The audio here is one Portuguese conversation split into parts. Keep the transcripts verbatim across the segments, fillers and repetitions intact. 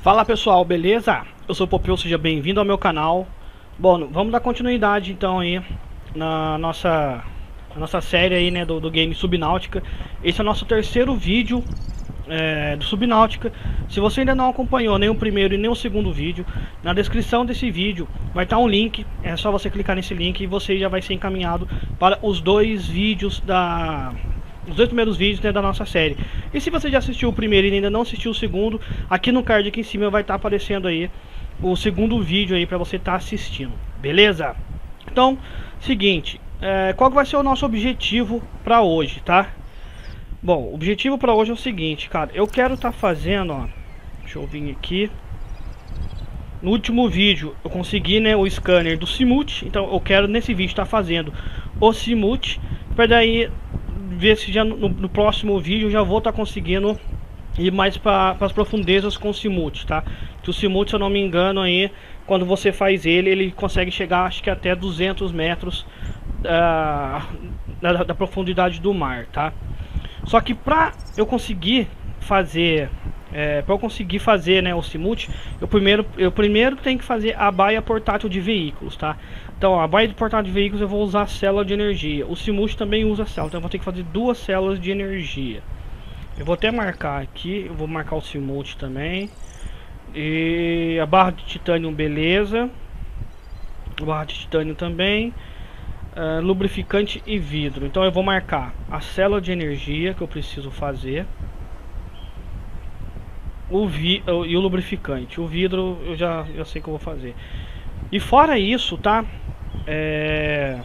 Fala pessoal, beleza? Eu sou o Popeu, seja bem-vindo ao meu canal. Bom, vamos dar continuidade então aí na nossa, na nossa série aí, né, do, do game Subnáutica. Esse é o nosso terceiro vídeo é, do Subnáutica. Se você ainda não acompanhou nem o primeiro e nem o segundo vídeo, na descrição desse vídeo vai estar um link. É só você clicar nesse link e você já vai ser encaminhado para os dois vídeos da... os dois primeiros vídeos, né, da nossa série. E se você já assistiu o primeiro e ainda não assistiu o segundo, aqui no card aqui em cima vai estar aparecendo aí o segundo vídeo aí para você estar assistindo, beleza? Então, seguinte, é, qual vai ser o nosso objetivo para hoje, tá? Bom, o objetivo para hoje é o seguinte, cara. Eu quero estar fazendo, ó, deixa eu vir aqui. No último vídeo eu consegui, né, o scanner do Simut. Então eu quero nesse vídeo estar fazendo o Simut, para daí ver se já no, no próximo vídeo eu já vou estar conseguindo ir mais para as profundezas com o Simut, tá? Que o Simut, se eu não me engano, aí quando você faz ele, ele consegue chegar, acho que até duzentos metros uh, da, da profundidade do mar, tá? Só que para eu conseguir fazer é, para eu conseguir fazer, né, o Simut, eu primeiro eu primeiro tenho que fazer a baia portátil de veículos, tá? Então a baia de portátil de veículos eu vou usar a célula de energia. O Simut também usa célula, então eu vou ter que fazer duas células de energia. Eu vou até marcar aqui, eu vou marcar o Simut também. E a barra de titânio, beleza. A barra de titânio também. Uh, lubrificante e vidro. Então eu vou marcar a célula de energia que eu preciso fazer. O vi uh, e o lubrificante. O vidro eu já, já sei que eu vou fazer. E fora isso, tá? É...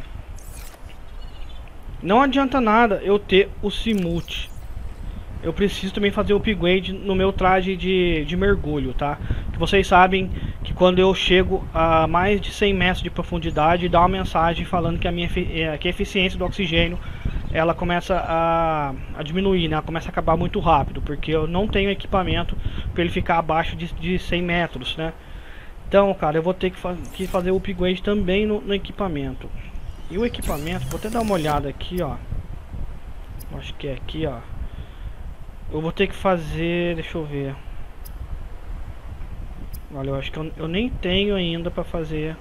Não adianta nada eu ter o Simut. Eu preciso também fazer o upgrade no meu traje de, de mergulho, tá? Que vocês sabem que quando eu chego a mais de cem metros de profundidade, dá uma mensagem falando que a minha que a eficiência do oxigênio ela começa a, a diminuir, né? Ela começa a acabar muito rápido, porque eu não tenho equipamento para ele ficar abaixo de, de cem metros, né? Então, cara, eu vou ter que, fa que fazer o upgrade também no, no equipamento. E o equipamento, vou até dar uma olhada aqui, ó. Acho que é aqui, ó. Eu vou ter que fazer, deixa eu ver. Olha, eu acho que eu, eu nem tenho ainda pra fazer.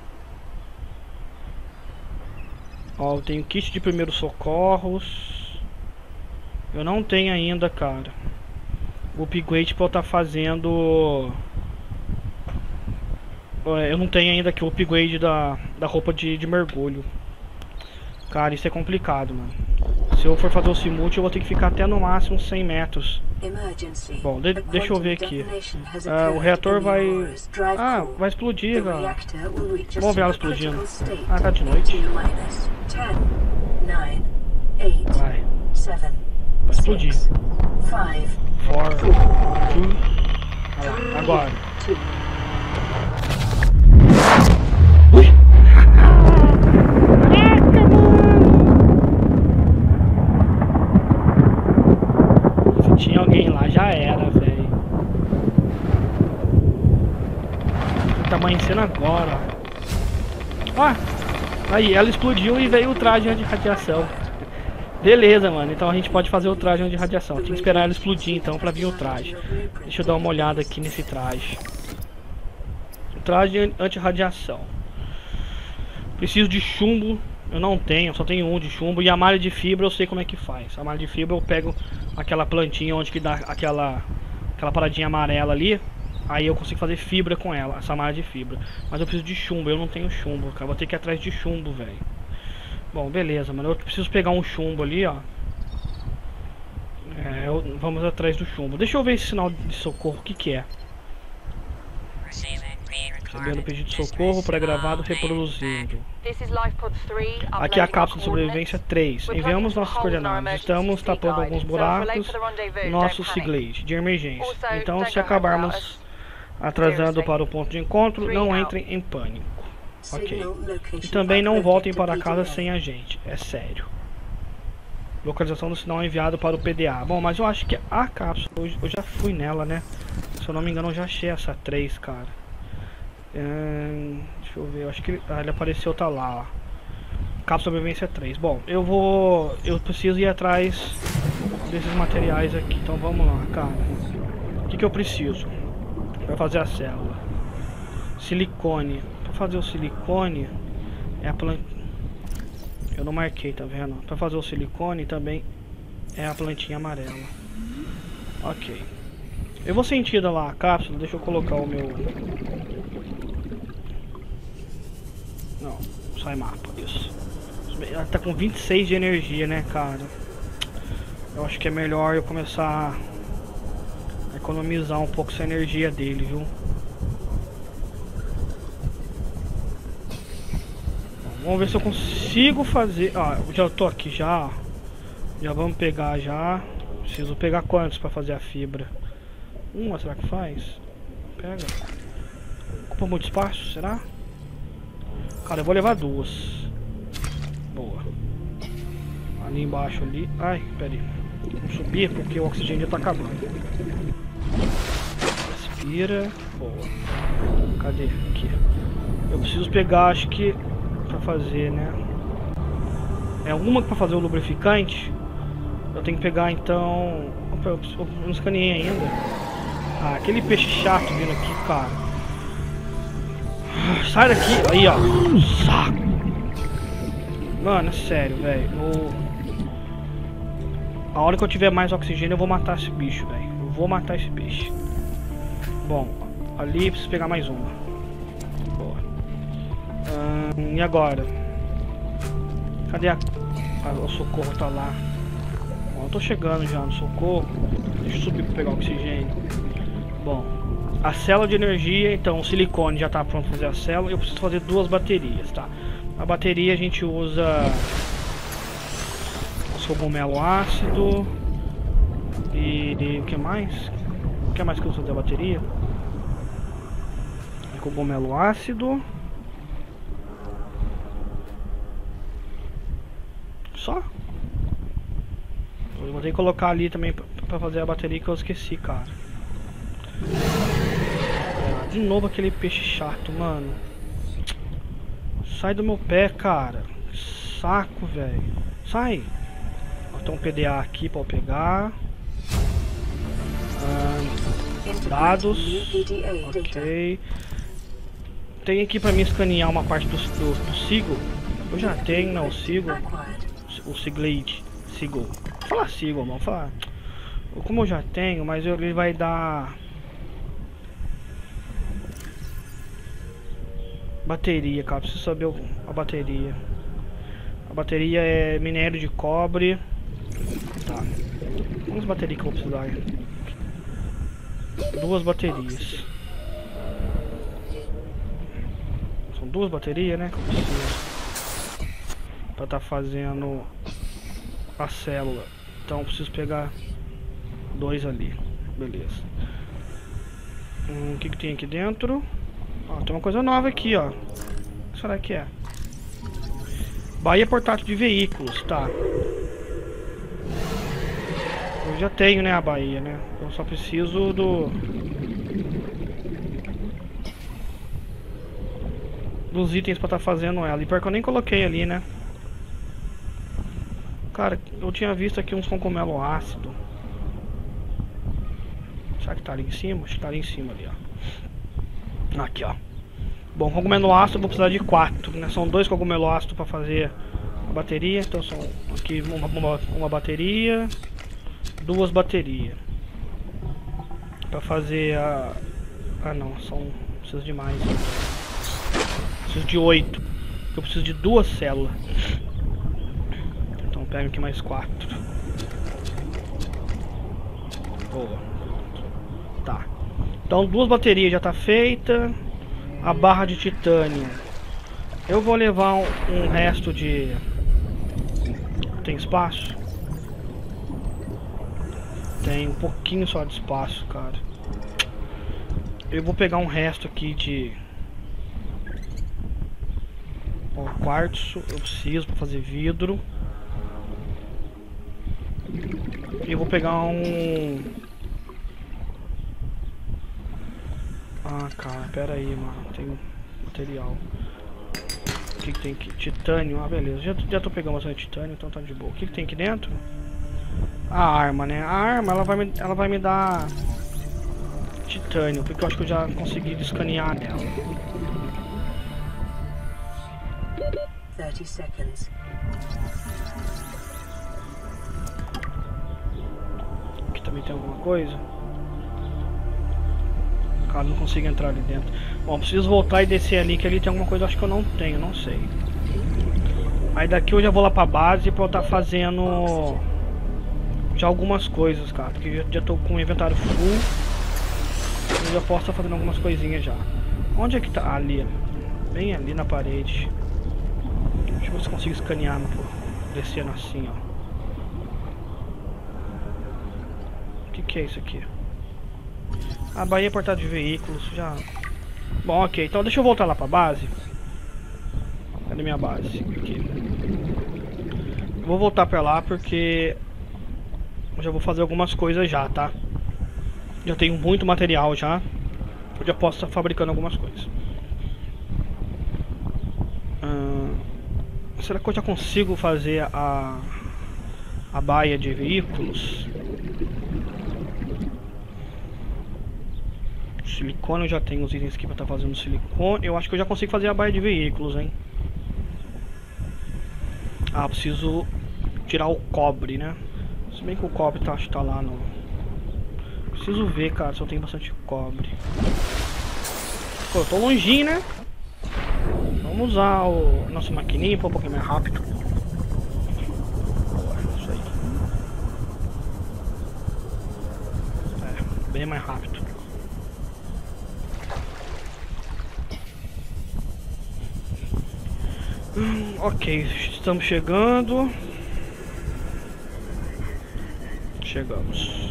Ó, eu tenho kit de primeiros socorros. Eu não tenho ainda, cara, o upgrade pra eu estar fazendo. Eu não tenho ainda aqui o upgrade da, da roupa de, de mergulho. Cara, isso é complicado, mano. Se eu for fazer o Simut, eu vou ter que ficar até no máximo cem metros. Bom, de deixa eu ver aqui. Uh, o reator vai... Ah, vai explodir, galera. Vamos ver ela explodindo. Ah, tá de noite. Vai. Vai explodir. quatro, três... Agora. Ui! Tinha alguém lá, já era, velho. Tá amanhecendo agora. Ó, aí, ela explodiu e veio o traje de radiação. Beleza, mano, então a gente pode fazer o traje de radiação. Tem que esperar ela explodir então pra vir o traje. Deixa eu dar uma olhada aqui nesse traje. O traje anti-radiação. Preciso de chumbo. Eu não tenho, só tenho um de chumbo. E a malha de fibra eu sei como é que faz. A malha de fibra eu pego aquela plantinha onde que dá aquela aquela paradinha amarela ali. Aí eu consigo fazer fibra com ela, essa malha de fibra. Mas eu preciso de chumbo, eu não tenho chumbo, cara. Vou ter que ir atrás de chumbo, velho. Bom, beleza, mano. Eu preciso pegar um chumbo ali, ó. É, eu, vamos atrás do chumbo. Deixa eu ver esse sinal de socorro, o que que é? Recebendo pedido de socorro, pré-gravado, reproduzindo. Aqui é a cápsula de sobrevivência três. Enviamos nossas coordenadas. Estamos tapando alguns buracos no nosso siglage de emergência. Então, se acabarmos atrasando para o ponto de encontro, não entrem em pânico. Ok. E também não voltem para casa sem a gente. É sério. Localização do sinal enviado para o P D A. Bom, mas eu acho que a cápsula, eu já fui nela, né? Se eu não me engano, eu já achei essa três, cara. Hum, deixa eu ver, eu acho que ele, ah, ele apareceu, tá lá, ó. Cápsula sobrevivência três. Bom, eu vou... Eu preciso ir atrás desses materiais aqui. Então vamos lá, cara. O que que eu preciso? Pra fazer a célula. Silicone. Pra fazer o silicone é a planta. Eu não marquei, tá vendo? Pra fazer o silicone também é a plantinha amarela. Ok. Eu vou sentir lá a cápsula. Deixa eu colocar o meu. Não, sai mapa, isso. Ela tá com vinte e seis de energia, né, cara? Eu acho que é melhor eu começar a economizar um pouco essa energia dele, viu? Vamos ver se eu consigo fazer. Ah, já tô aqui já. Já vamos pegar já. Preciso pegar quantos pra fazer a fibra? Uma, será que faz? Pega. Ocupa muito espaço, será? Cara, eu vou levar duas. Boa. Ali embaixo ali. Ai, pera aí. Vamos subir porque o oxigênio já tá acabando. Respira. Boa. Cadê? Aqui. Eu preciso pegar, acho que pra fazer, né? É uma pra fazer o lubrificante. Eu tenho que pegar então. Opa, eu, eu não escaneei ainda. Ah, aquele peixe chato vindo aqui, cara. Sai daqui. Aí, ó. Saco. Mano, é sério, velho. Eu... A hora que eu tiver mais oxigênio, eu vou matar esse bicho, velho. Eu vou matar esse peixe. Bom, ali preciso pegar mais uma. Boa. Hum, e agora? Cadê a... Ah, o socorro tá lá. Bom, eu tô chegando já no socorro. Deixa eu subir pra pegar o oxigênio. Bom, a célula de energia, então o silicone já tá pronto pra fazer a célula. Eu preciso fazer duas baterias, tá? A bateria a gente usa cogumelo ácido e, e o que mais? O que mais que eu uso da bateria? Cogumelo ácido. Só? Eu vou ter que colocar ali também pra, pra fazer a bateria que eu esqueci, cara. De novo aquele peixe chato, mano. Sai do meu pé, cara. Saco, velho. Sai. Tem um P D A aqui pra eu pegar. Ah, dados. Ok. Tem aqui pra mim escanear uma parte do, do, do Seagull. Eu já tenho, não, o Seagull. O Siglade. Seagull. Vou falar Seagull, vamos falar. Como eu já tenho, mas eu, ele vai dar... Bateria, cara. Preciso saber o, a bateria. A bateria é minério de cobre. Tá. Quantas baterias que eu vou precisar? Duas baterias. São duas baterias, né? Que eu preciso pra tá fazendo a célula. Então eu preciso pegar dois ali. Beleza. Hum, o que que tem aqui dentro? Ó, tem uma coisa nova aqui, ó. O que será que é? Baía portátil de veículos, tá. Eu já tenho, né, a baía, né? Eu só preciso do... dos itens pra estar tá fazendo ela. E pior que eu nem coloquei ali, né? Cara, eu tinha visto aqui uns cogumelo ácido. Será que tá ali em cima? Acho que tá ali em cima ali, ó. Aqui, ó. Bom, cogumelo ácido eu vou precisar de quatro, né? São dois cogumelo ácido pra fazer a bateria. Então são aqui uma, uma, uma bateria, duas baterias pra fazer a... Ah não, são... preciso de mais. Preciso de oito. Eu preciso de duas células. Então pego aqui mais quatro. Boa. Tá. Então duas baterias já tá feita. A barra de titânio. Eu vou levar um, um resto de... Tem espaço? Tem um pouquinho só de espaço, cara. Eu vou pegar um resto aqui de... Ó, quartzo. Eu preciso pra fazer vidro. Eu vou pegar um... Ah, cara, pera aí, mano. Tem material. O que, que tem aqui? Titânio. Ah, beleza. Já, já tô pegando bastante titânio, então tá de boa. O que, que tem aqui dentro? A arma, né? A arma, ela vai me, ela vai me dar titânio, porque eu acho que eu já consegui escanear nela. thirty seconds. Aqui também tem alguma coisa. Cara, não consigo entrar ali dentro. Bom, preciso voltar e descer ali, que ali tem alguma coisa, acho que eu não tenho, não sei. Aí daqui eu já vou lá pra base pra eu estar fazendo já algumas coisas, cara. Porque eu já tô com o inventário full. Eu já posso estar fazendo algumas coisinhas já. Onde é que tá? Ali. Bem ali na parede. Deixa eu ver se eu consigo escanear, descendo assim, ó. O que que é isso aqui? A Bahia portada de veículos, já... Bom, ok, então deixa eu voltar lá pra base. Cadê minha base? Aqui. Vou voltar pra lá porque eu já vou fazer algumas coisas já, tá? Já tenho muito material já. Eu já posso estar fabricando algumas coisas. Hum, será que eu já consigo fazer a a baia de veículos? Silicone, eu já tenho os itens aqui pra estar fazendo silicone. Eu acho que eu já consigo fazer a baia de veículos, hein? Ah, preciso tirar o cobre, né? Se bem que o cobre tá, acho que tá lá no... Preciso ver, cara, se eu tenho bastante cobre. Pô, eu tô longinho, né? Vamos usar o nosso maquininha pra um pouquinho mais rápido. Isso aí. É, bem mais rápido. Hum, ok, estamos chegando. Chegamos.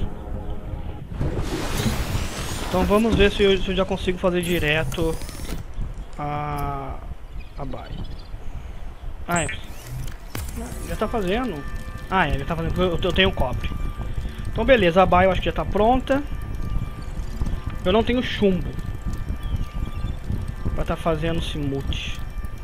Então vamos ver se eu, se eu já consigo fazer direto a a baia. Ah, é. Já tá fazendo. Ah, é, já tá fazendo. Eu, eu tenho cobre. Então beleza, a baia eu acho que já tá pronta. Eu não tenho chumbo pra tá fazendo simute.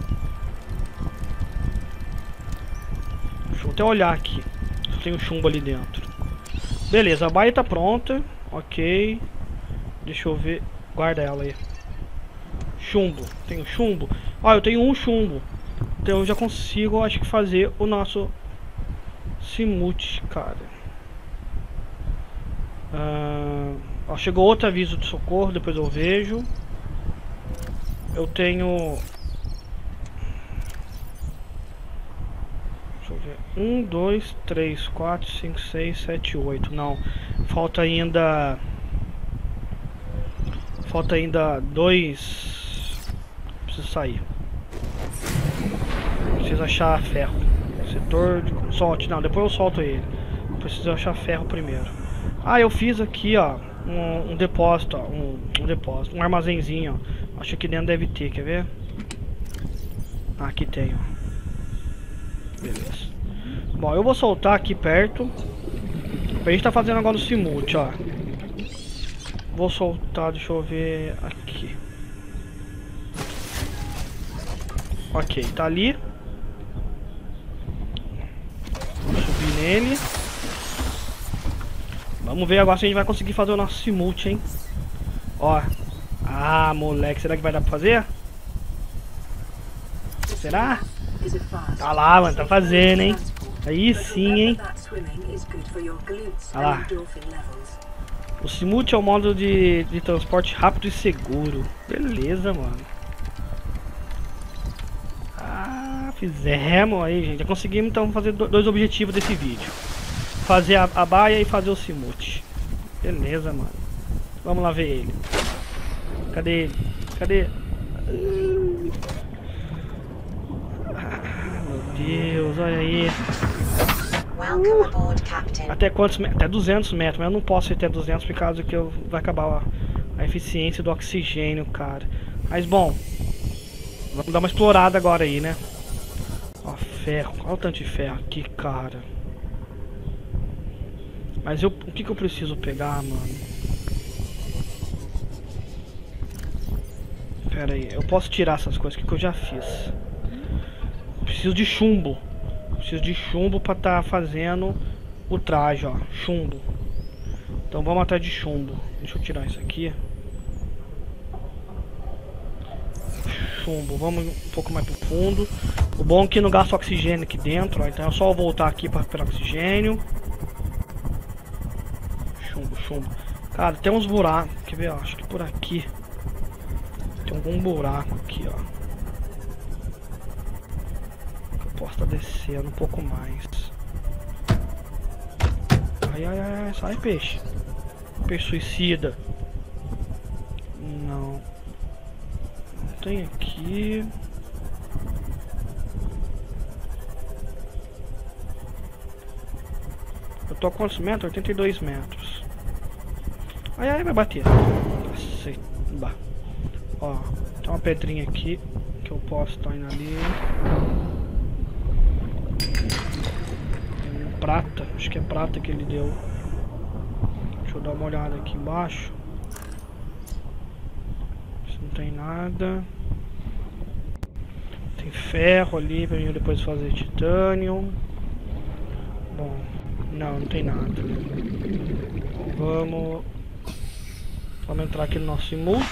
Deixa eu até olhar aqui se tem um chumbo ali dentro. Beleza, a baia tá pronta. Ok. Deixa eu ver. Guarda ela aí. Chumbo. Tenho chumbo? Ó, eu tenho um chumbo. Então eu já consigo, acho que, fazer o nosso simute, cara. Ah, ó, chegou outro aviso de socorro, depois eu vejo. Eu tenho... Deixa eu ver. Um, dois, três, quatro, cinco, seis, sete, oito. Não. Falta ainda... Falta ainda dois... Preciso sair. Preciso achar ferro. Setor de... Solte. Não, depois eu solto ele. Preciso achar ferro primeiro. Ah, eu fiz aqui, ó. Um, um depósito, ó. Um, um depósito. Um armazenzinho, ó. Acho que dentro deve ter, quer ver? Ah, aqui tem, ó. Beleza. Bom, eu vou soltar aqui perto. A gente tá fazendo agora o simute, ó. Vou soltar, deixa eu ver aqui. Ok, tá ali. Vou subir nele. Vamos ver agora se a gente vai conseguir fazer o nosso simute, hein. Ó. Ah, moleque, será que vai dar pra fazer? Será? Tá lá, mano, tá fazendo, hein. Aí sim, hein. Olha lá. O simute é o modo de, de transporte rápido e seguro. Beleza, mano. Ah, fizemos aí, gente. Já conseguimos então fazer dois objetivos desse vídeo. Fazer a, a baia e fazer o simute. Beleza, mano. Vamos lá ver ele. Cadê ele? Cadê? Ah, meu Deus, olha aí. Welcome aboard, Captain. Até quantos metros? Até duzentos metros, mas eu não posso ir até duzentos por causa que eu, vai acabar a, a eficiência do oxigênio, cara. Mas bom, vamos dar uma explorada agora aí, né? Ó, ferro, olha o tanto de ferro aqui, cara. Mas eu, o que que eu preciso pegar, mano? Pera aí, eu posso tirar essas coisas que eu já fiz. Preciso de chumbo. Preciso de chumbo pra tá fazendo o traje, ó. Chumbo. Então vamos atrás de chumbo. Deixa eu tirar isso aqui. Chumbo, vamos um pouco mais pro fundo. O bom é que não gasta oxigênio aqui dentro, ó. Então é só eu voltar aqui para recuperar oxigênio. Chumbo, chumbo. Cara, tem uns buracos. Quer ver? Ó, acho que por aqui tem algum buraco aqui, ó. Eu posso estar descendo um pouco mais. Ai, ai, ai, sai peixe. Peixe suicida. Não. Não tem aqui. Eu tô a quantos metros? oitenta e dois metros. Ai, ai, vai bater. Caceta. Ó, tem uma pedrinha aqui que eu posso estar indo ali. Tem um prata, acho que é prata que ele deu. Deixa eu dar uma olhada aqui embaixo. Se não tem nada. Tem ferro ali pra mim depois fazer titânio. Bom, não, não tem nada. Vamos. Vamos entrar aqui no nosso emote.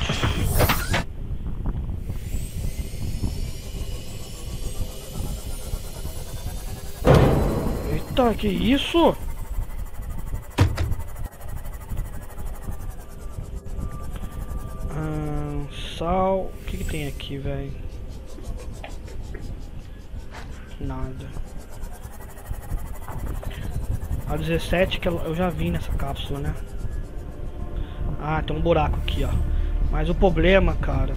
Eita, que isso? Ah, sal. O que, que tem aqui, velho? Nada. A dezessete que eu já vi nessa cápsula, né? Ah, tem um buraco aqui, ó. Mas o problema, cara,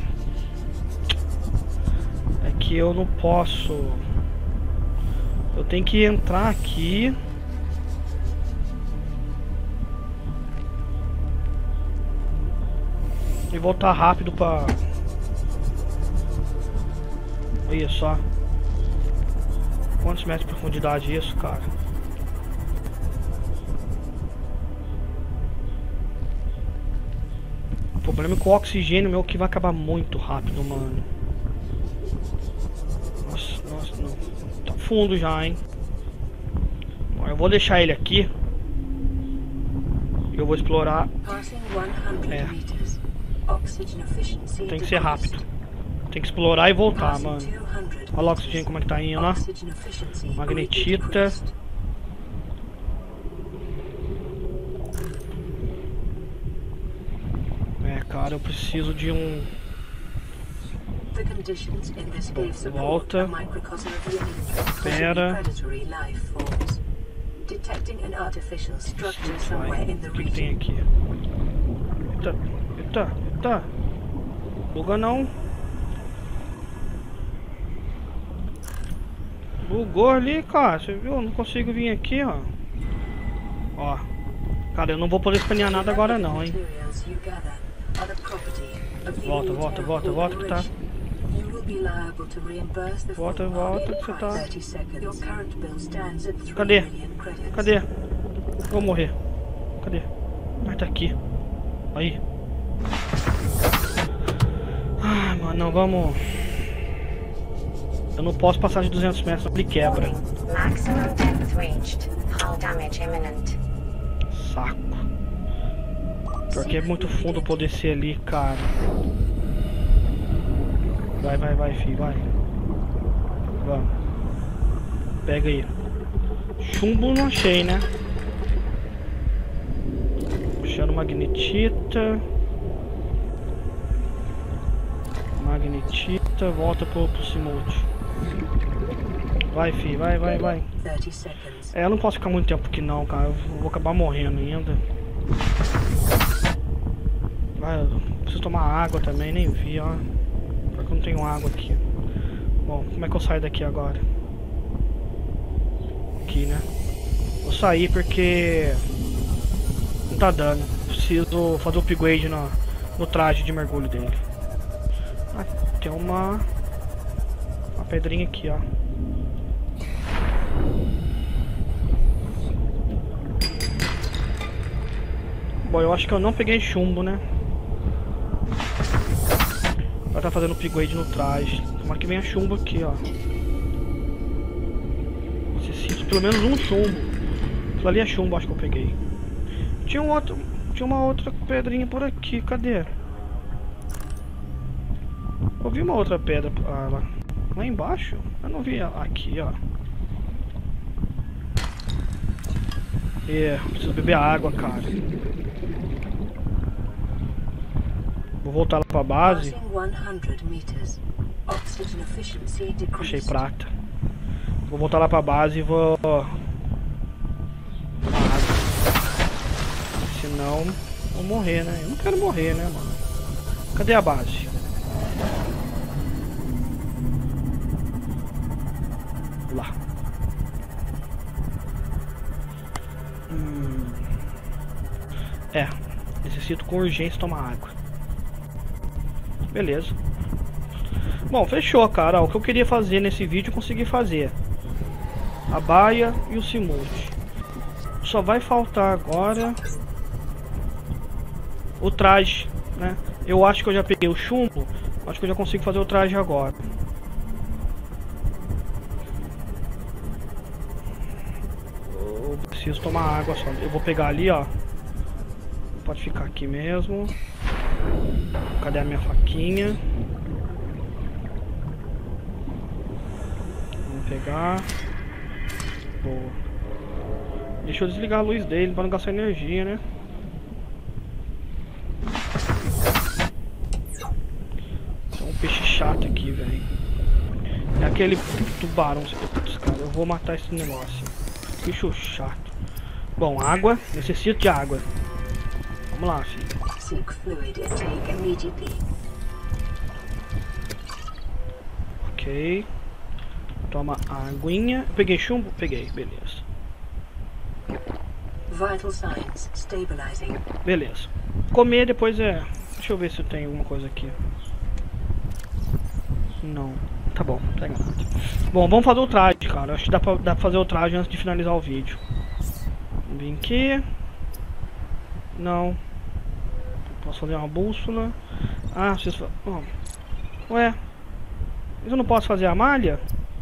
é que eu não posso. Eu tenho que entrar aqui. E voltar rápido pra... Olha só. Quantos metros de profundidade isso, cara? O problema é que o oxigênio meu que vai acabar muito rápido, mano. Nossa, nossa, não. Tá fundo já, hein? Bom, eu vou deixar ele aqui. E eu vou explorar. É. Tem que ser rápido. Tem que explorar e voltar, mano. Olha o oxigênio como é que tá indo, ó. Magnetita. É, cara, eu preciso de um... Bom, volta. Espera. O que, que tem aqui? Eita, eita, eita. Buga não. Bugou ali, cara. Você viu? Eu não consigo vir aqui, ó. Ó. Cara, eu não vou poder escanear nada agora não, hein. Volta, volta, volta, volta que tá. Volta, volta que você tá. Cadê? Cadê? Vou morrer. Cadê? Mas tá aqui. Aí. Ai, mano, não, vamos. Eu não posso passar de duzentos metros, ele quebra. Saco. Pior que é muito fundo pra eu descer ali, cara. Vai, vai, vai, filho, vai. Vamos. Pega aí. Chumbo não achei, né? Puxando magnetita. Magnetita. Volta pro, pro Simute. Vai, filho, vai, vai, vai. É, eu não posso ficar muito tempo aqui não, cara. Eu vou acabar morrendo ainda. Vai, eu preciso tomar água também, nem vi, ó. Porque eu não tenho água aqui. Bom, como é que eu saio daqui agora? Aqui, né? Vou sair porque não tá dando. Preciso fazer o upgrade no, no traje de mergulho dele. Ah, tem uma uma pedrinha aqui, ó. Bom, eu acho que eu não peguei chumbo, né? Vai estar fazendo upgrade no traje. Tomara que venha chumbo aqui, ó. Necessito pelo menos um chumbo. Aquilo ali é chumbo, acho que eu peguei. Tinha um outro, tinha uma outra pedrinha por aqui, cadê? Eu vi uma outra pedra ah, lá, lá embaixo. Eu não vi aqui, ó. É, preciso beber água, cara. Vou voltar lá pra base. Achei prata. Vou voltar lá pra base e vou... Senão, vou morrer, né? Eu não quero morrer, né, mano? Cadê a base? Lá. Hum. É, necessito com urgência tomar água. Beleza. Bom, fechou, cara. O que eu queria fazer nesse vídeo, eu consegui fazer. A baia e o simulte. Só vai faltar agora o traje, né? Eu acho que eu já peguei o chumbo. Acho que eu já consigo fazer o traje agora. Eu preciso tomar água só. Eu vou pegar ali, ó. Pode ficar aqui mesmo. Cadê a minha faquinha? Vamos pegar. Boa. Deixa eu desligar a luz dele para não gastar energia, né? Tem um peixe chato aqui, velho. É aquele tubarão. Putz, cara, eu vou matar esse negócio. Bicho chato. Bom, água. Necessito de água. Vamos lá, filho. Ok. Toma a aguinha. Peguei chumbo? Peguei, beleza. Vital signs stabilizing. Beleza. Comer depois é... Deixa eu ver se tem alguma coisa aqui. Não. Tá bom, não pega nada. Bom, vamos fazer o traje, cara. Acho que dá pra, dá pra fazer o traje antes de finalizar o vídeo. Vamos vir aqui. Não. Posso fazer uma bússola. Ah, vocês... Oh. Ué. Mas eu não posso fazer a malha?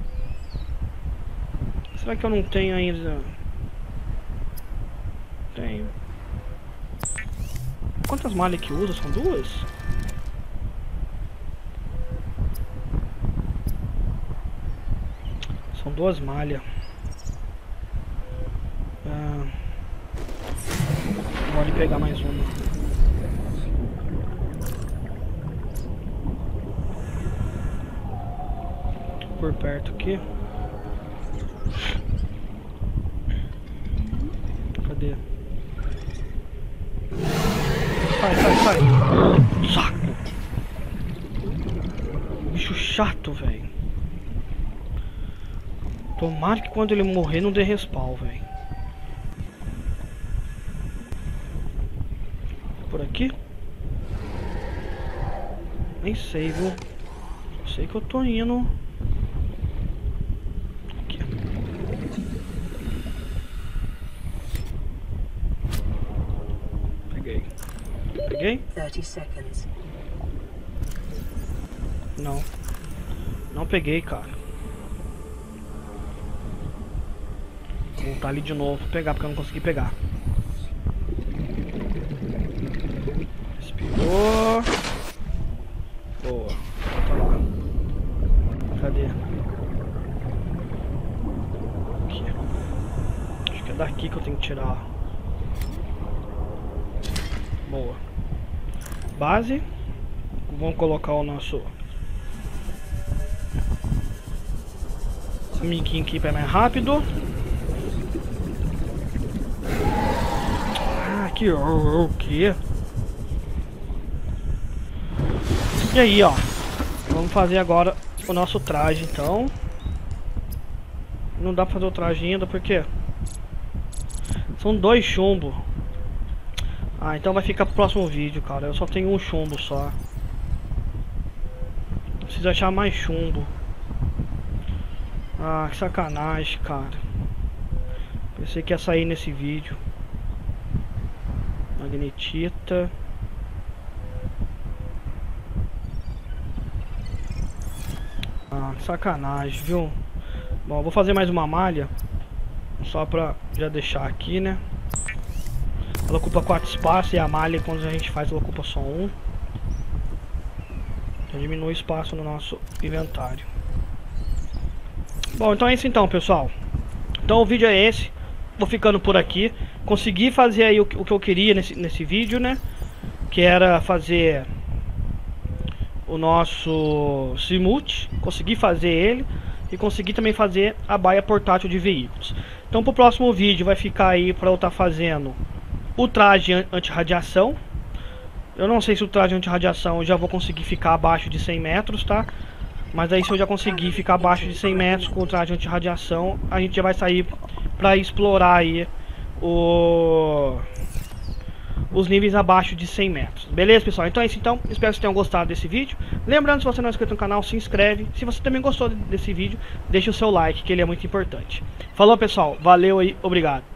Será que eu não tenho ainda? Tenho. Quantas malhas que usa? São duas? São duas malhas. Ah, vou ali pegar mais uma. Por perto aqui. Cadê? Sai, sai, sai. Saco. Bicho chato, velho. Tomara que quando ele morrer não dê respawn, velho. Por aqui? Nem sei, viu? Só sei que eu tô indo. Aqui. Peguei. Peguei? thirty seconds. Não. Não peguei, cara. Vou voltar ali de novo pra pegar, porque eu não consegui pegar. Respirou. Boa. Volta lá. Cadê? Aqui. Acho que é daqui que eu tenho que tirar. Boa. Base. Vamos colocar o nosso amiguinho aqui para ir mais rápido. Ah, que o que? E aí, ó. Vamos fazer agora o nosso traje, então. Não dá pra fazer o traje ainda, porque são dois chumbos. Ah, então vai ficar pro próximo vídeo, cara. Eu só tenho um chumbo só. Preciso achar mais chumbo. Ah, que sacanagem, cara. Pensei que ia sair nesse vídeo. Magnetita. Ah, que sacanagem, viu? Bom, eu vou fazer mais uma malha. Só pra já deixar aqui, né? Ela ocupa quatro espaços e a malha, quando a gente faz, ela ocupa só um. Então diminui o espaço no nosso inventário. Bom, então é isso então, pessoal. Então o vídeo é esse. Vou ficando por aqui. Consegui fazer aí o, o que eu queria nesse, nesse vídeo, né? Que era fazer o nosso Simult. Consegui fazer ele. E consegui também fazer a baia portátil de veículos. Então pro próximo vídeo vai ficar aí para eu estar tá fazendo o traje anti-radiação. Eu não sei se o traje anti-radiação eu já vou conseguir ficar abaixo de cem metros, tá? Mas aí se eu já conseguir ficar abaixo de cem metros com o traje anti-radiação, a gente já vai sair para explorar aí o... os níveis abaixo de cem metros. Beleza, pessoal? Então é isso então. Espero que vocês tenham gostado desse vídeo. Lembrando, se você não é inscrito no canal, se inscreve. Se você também gostou desse vídeo, deixa o seu like, que ele é muito importante. Falou, pessoal. Valeu e obrigado.